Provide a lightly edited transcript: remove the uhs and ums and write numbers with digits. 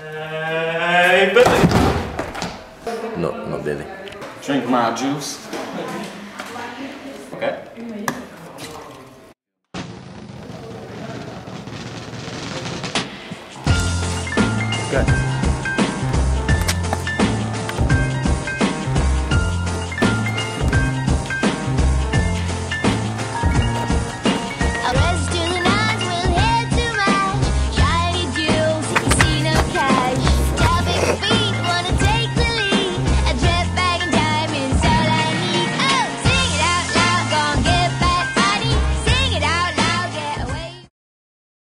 Hey, Billy! No, not Billy. Drink my juice. Okay.